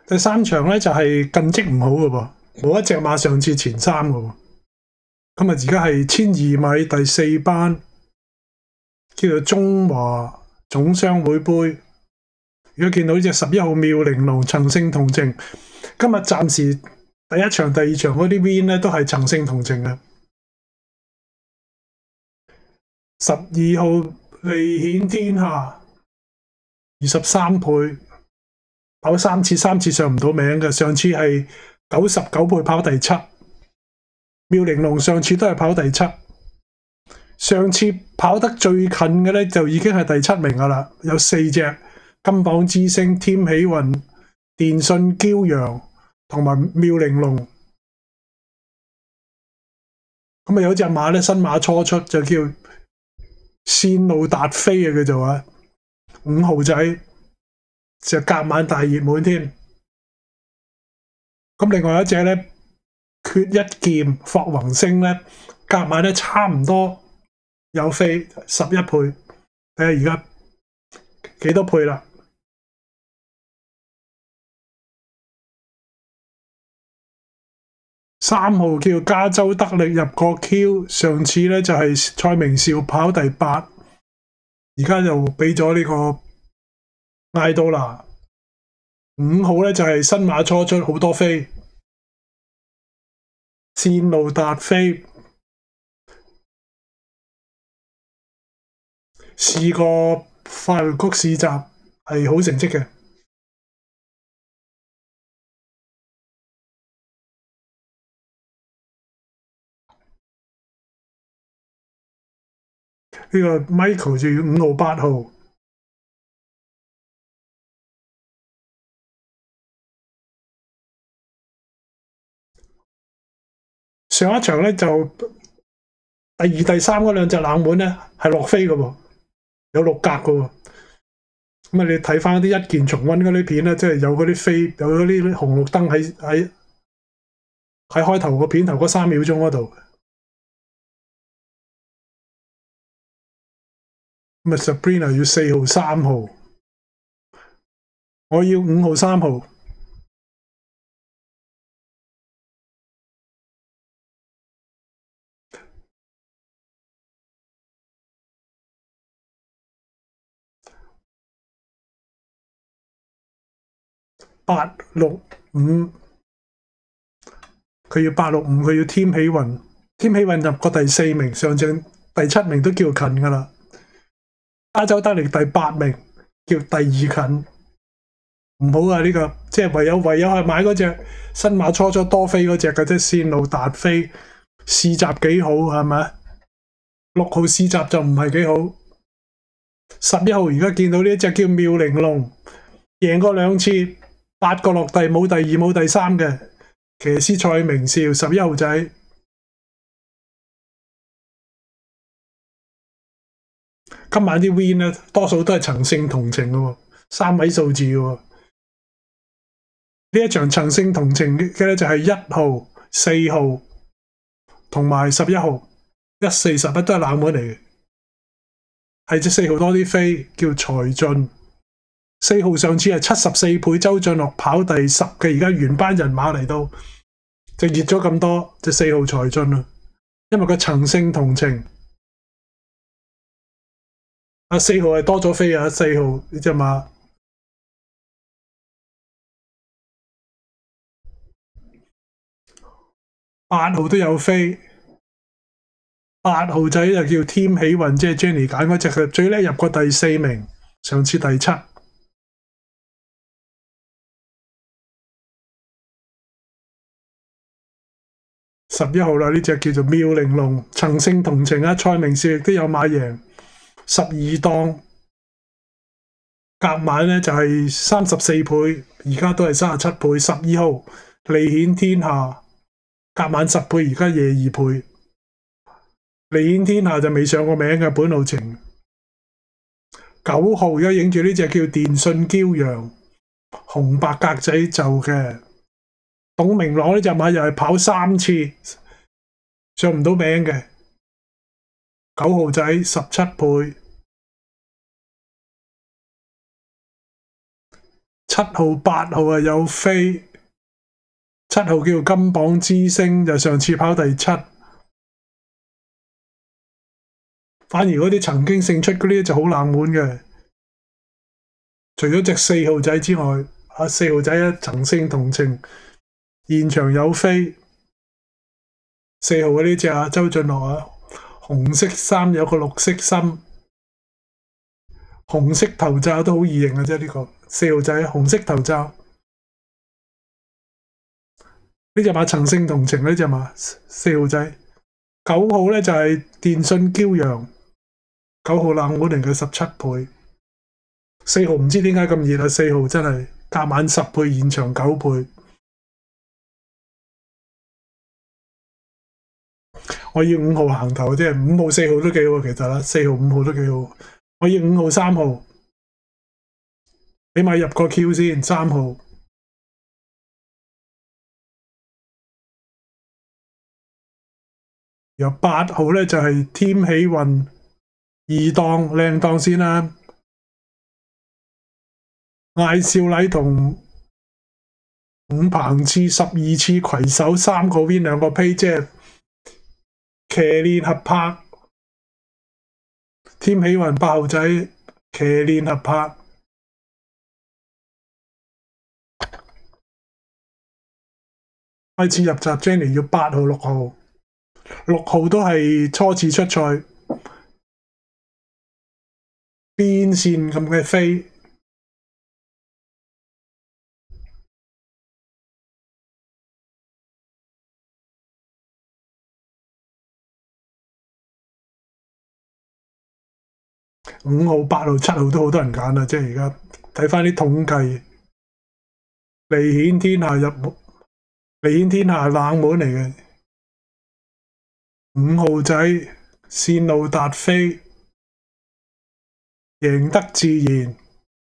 第3場咧就係近績唔好嘅喎，冇一隻馬上次前3嘅喎。咁啊，而家係1200米第4班，叫做中華總商會杯。如果見到呢隻11號妙玲瓏曾勝同程，今日暫時第1場、第2場嗰啲 win 咧都係曾勝同程嘅。12號利顯天下23倍，跑3次上唔到名嘅，上次係99倍跑第7。妙玲瓏上次都係跑第7，上次跑得最近嘅咧就已經係第7名噶啦，有4隻金榜之星、添喜雲、電信驕陽同埋妙玲瓏。咁啊有隻馬咧新馬初出就叫線路達飛啊，叫做啊5號仔，就隔晚大熱門添。咁另外一隻咧。缺一劍霍宏星咧，夾埋咧差唔多有飛11倍，睇下而家幾多倍啦？3號叫加州得力入個 Q， 上次咧就係蔡明紹跑第8，而家就俾咗呢個嗌到啦。5號咧就係新馬初出，好多飛。線路達飛試過快活谷市集係好成績嘅。呢個 Michael 就要5號8號。上一場咧就第2、第3嗰兩隻冷門咧係落飛嘅喎，有6格嘅喎。咁啊，你睇翻啲一鍵重溫嗰啲片咧，即係有嗰啲飛，有嗰啲紅綠燈喺開頭個片頭嗰3秒鐘嗰度。咁啊 ，Sabrina 要4號3號，我要5號3號。865，佢要865，佢要添喜雲，添喜雲入個第4名，上證第7名都叫近㗎啦。加州得力第8名，叫第2近，唔好啊！呢個即係唯有係買嗰隻新馬初出多飛嗰隻嘅啫，線路達飛試閘幾好係咪？6號試閘就唔係幾好。11號而家見到呢隻叫妙玲瓏，贏過2次，8個落地冇第2冇第3嘅騎師蔡明紹11號仔。今晚啲 win 咧多數都係曾勝同程嘅喎，3位數字嘅喎。呢一場曾勝同程嘅咧就係1號、4號同埋11號，1、4、11都係冷門嚟嘅，係隻4號多啲飛，叫財進。4號上次係74倍，周俊樂跑第10嘅，而家原班人馬嚟到就熱咗咁多，隻4號財進啦，因為佢曾勝同程。4號係多咗飛啊！4號呢隻馬，8號都有飛，8號仔就叫添喜雲，即係 Jenny 揀嗰隻，佢最叻入過第4名，上次第7。11號啦，呢隻叫做妙玲瓏，曾勝同程啊，蔡明紹亦都有買贏。12檔夾晚咧就係34倍，而家都係37倍。12號利顯天下夾晚10倍，而家22倍。利顯天下就未上過名嘅本路程。9號而家影住呢隻叫電信驕陽，紅白格仔就嘅。董明朗呢隻馬又係跑3次上唔到名嘅。9號仔17倍。 7號、8號啊有飛，7號叫金榜之星，就上次跑第7。反而嗰啲曾經勝出嗰啲就好冷門嘅，除咗隻4號仔之外，4號仔啊，曾勝同情，現場有飛。4號嗰啲隻啊，周俊樂啊，紅色衫有個綠色心，紅色頭罩都好易認嘅啫。呢個4號仔紅色頭罩，呢隻馬曾勝同情呢隻馬4號仔。9號咧就係電信驕陽。9號冷門嚟嘅17倍，4號唔知點解咁熱啊！4號真係夾晚10倍，現場9倍。我要5號行頭啫，5號4號都幾好其實啦，4號5號都幾好。我要5號3號，起碼入個 Q 先。3號由8號咧就係添喜運。2檔靚檔先啦，艾少禮同伍鵬次12次攜手3個 win 2個 pay， 即係騎練合拍，添喜運8號仔騎練合拍，開始入閘 Jenny 要8號6號，6號都係初次出賽。邊線咁嘅飛，5號、8號、7號都好多人揀啦，即係而家睇翻啲統計，利顯天下利顯天下冷門嚟嘅，5號仔線路達飛。贏得自然。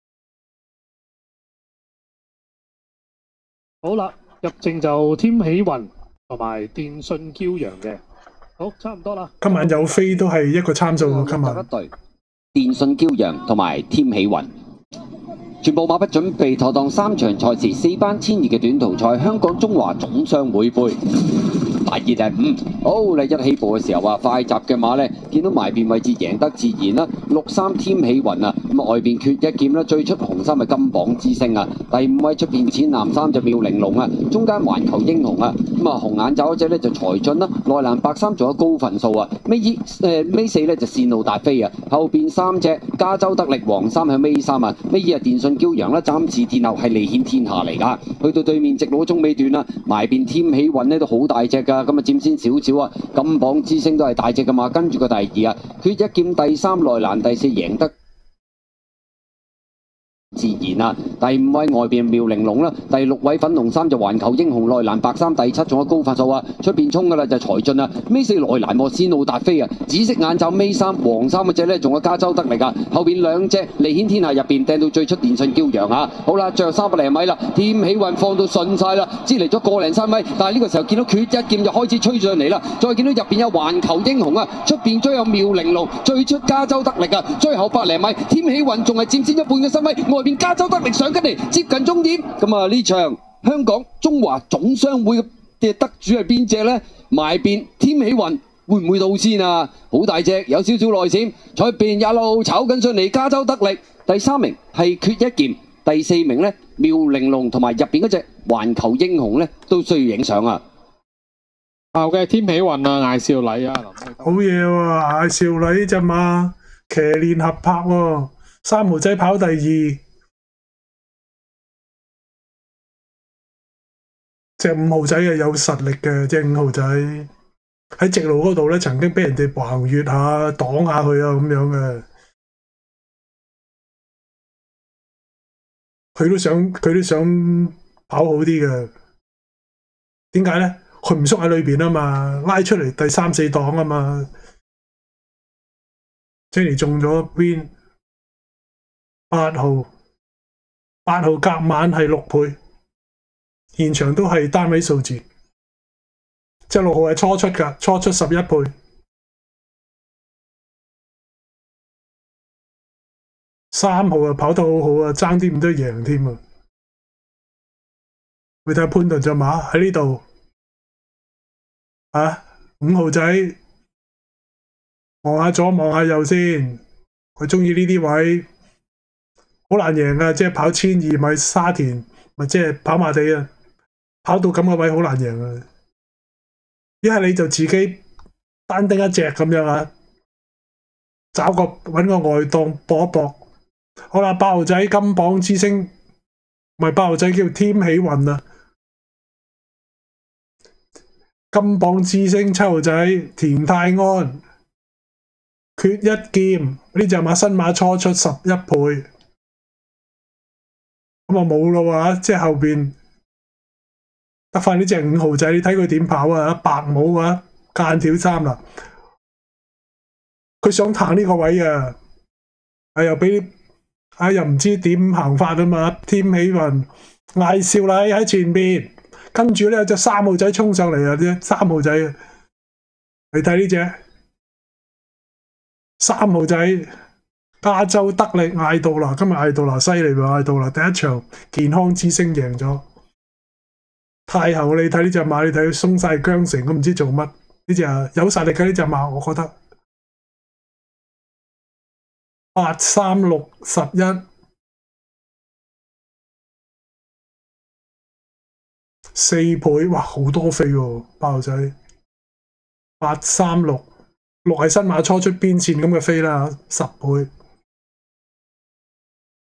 好啦，入正就添喜雲同埋電信驕陽嘅，好差唔多啦。 今晚有飛都係一個參數喎，今晚。 一隊電信驕陽同埋添喜雲，全部馬匹準備妥當3場賽事4班1000熱嘅短途賽，香港中華總商會杯。大熱係好嚟一起步嘅時候啊，快閘嘅馬咧，見到埋邊位置贏得自然啦。63添喜雲啊，咁外邊缺一劍啦，最出紅衫係金榜之星啊。第5位出邊淺藍衫就妙玲瓏啊，中間環球英雄啊，咁啊紅眼罩嗰隻咧就財進啦，內欄白衫仲有高分數啊。尾4咧就線路達飛啊，後邊3隻加州得力黃衫係尾3啊，尾2係電信驕陽啦，暫時殿後係利顯天下嚟㗎。去到對面直路中尾段啦，埋邊添喜雲咧都好大隻㗎。咁啊佔先少少啊，金榜之星都係大隻㗎嘛，跟住個第2啊，缺一劍第3內欄第4贏得自然啊，第5位外邊妙玲瓏啦，第6位粉紅衫就環球英雄內欄白衫，第7仲有高發數啊，出邊衝㗎啦就財進啊，尾4內欄線路達飛啊，紫色眼罩尾3黃衫嗰隻咧仲有加州得力啊，後邊2隻利顯天下入邊掟到最出電信驕陽啊，好啦，最後300零米啦，添喜運放到順晒啦，支離咗個零3米，但係呢個時候見到缺一劍就開始吹上嚟啦，再見到入邊有環球英雄啊，出邊追有妙玲瓏，最出加州得力啊，最後100零米，添喜運仲係佔先1半嘅身位，外邊加州得力上緊嚟，接近終點。咁啊呢場香港中華總商會嘅得主係邊隻呢？埋邊添喜運會唔會到先啊？好大隻，有少少內閃，在邊一路炒緊上嚟，加州得力。第3名係缺一劍，第4名呢妙玲瓏同埋入邊嗰隻環球英雄呢都需要影相啊！ 後嘅添喜運啊，艾少禮啊， 好嘢喎！艾少禮呢隻馬騎練合拍喎，3號仔跑第2。隻5號仔係有實力嘅，隻5號仔喺直路嗰度咧，曾經俾人哋橫越下、擋下佢啊咁樣嘅。佢都想跑好啲嘅。點解咧？佢唔縮喺裏邊啊嘛，拉出嚟第3、4檔啊嘛。Jenny 中咗 win 8號隔晚係6倍。現場都係單位數字，隻6號係初出㗎，初出11倍，3號啊跑得好好啊，爭啲唔得贏添啊！ 你睇下潘頓隻馬喺呢度啊，5號仔望下左望下右先，佢中意呢啲位，好難贏噶，即係跑1200米沙田，咪即係跑馬地啊，跑到咁嘅位好難贏啊！一係你就自己單丁一隻咁樣啊，揾個外檔搏一搏。好啦，8號仔金榜之星，唔係8號仔叫添喜運啊！金榜之星7號仔田泰安，缺一劍呢隻馬新馬初出11倍，咁啊冇咯喎，即係後邊得翻呢隻5號仔，你睇佢點跑啊？白帽啊，間條衫啦，佢想行呢個位啊，又俾又唔知點行法啊嘛，添喜運嗌少禮喺前邊。跟住咧有隻3號仔衝上嚟啊！啲3號仔，你睇呢隻3號仔，加州得力嗌到啦，今日嗌到啦，犀利喎！嗌到啦，第一場健康之星贏咗。太后你睇呢隻馬，你睇佢鬆晒韁繩，我唔知做乜。呢隻有實力嘅呢隻馬，我覺得8、3、6、11。4倍，哇，好多飛喎，8號仔8、3、6，6係新馬初出邊線咁嘅飛啦，10倍。